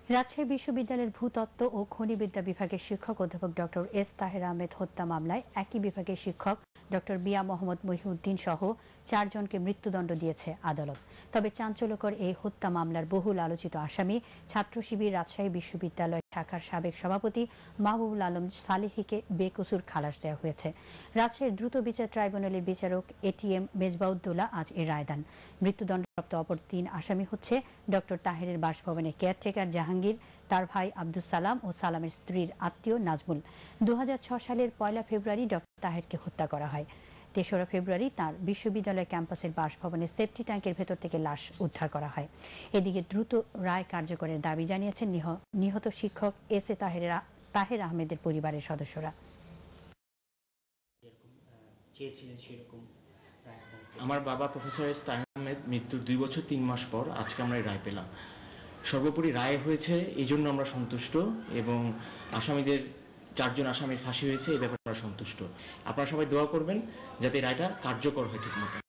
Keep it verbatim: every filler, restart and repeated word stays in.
রাজশাহী বিশ্ববিদ্যালয়ের ভূতত্ত্ব ও খনিবিদ্যা বিভাগের শিক্ষক অধ্যাপক ডক্টর এস তাহের আহমেদ হত্যা মামলায় একই বিভাগের শিক্ষক ডক্টর বিয়া মোহাম্মদ মহিউদ্দিন সহ চারজনকে মৃত্যুদণ্ড দিয়েছে আদালত। তবে চাঞ্চল্যকর এই হত্যা মামলার বহুল আলোচিত আসামি ছাত্র শিবির রাজশাহী বিশ্ববিদ্যালয় শাখার সাবেক সভাপতি মাহবুবুল আলম সালেহীকে বেকসুর খালাস দেওয়া হয়েছে। রাজশাহীর দ্রুত বিচার ট্রাইব্যুনালের বিচারক এটিএম মেজবাউদ্দৌলা আজ এ রায় দেন। মৃত্যুদণ্ডপ্রাপ্ত অপর তিন আসামি হচ্ছে ডক্টর তাহেরের বাসভবনের কেয়ারটেকার জাহাঙ্গীর, তার ভাই আব্দুস সালাম ও সালামের স্ত্রীর আত্মীয় নাজমুল। দু হাজার ছয় সালের পয়লা ফেব্রুয়ারি ডক্টর তাহেরকে হত্যা করা হয়। তেসরা ফেব্রুয়ারি তার বিশ্ববিদ্যালয় ক্যাম্পাসের বাসভবনের সেফটি ট্যাঙ্কের ভেতর থেকে লাশ উদ্ধার করা হয়। এদিকে দ্রুত রায় কার্যকরের দাবি জানিয়েছেন নিহত শিক্ষক এস এ তাহের তাহের আহমেদের পরিবারের সদস্যরা। আমার বাবা প্রফেসর এস তাহের আহমেদ মৃত্যুর দুই বছর তিন মাস পর আজকে আমরা রায় পেলাম। সর্বোপরি রায় হয়েছে এই জন্য আমরা সন্তুষ্ট, এবং আসামিদের চারজন আসামির ফাঁসি হয়েছে এই ব্যাপারে আমরা সন্তুষ্ট। আপনারা সবাই দোয়া করবেন যাতে রায়টা কার্যকর হয় ঠিকমতো।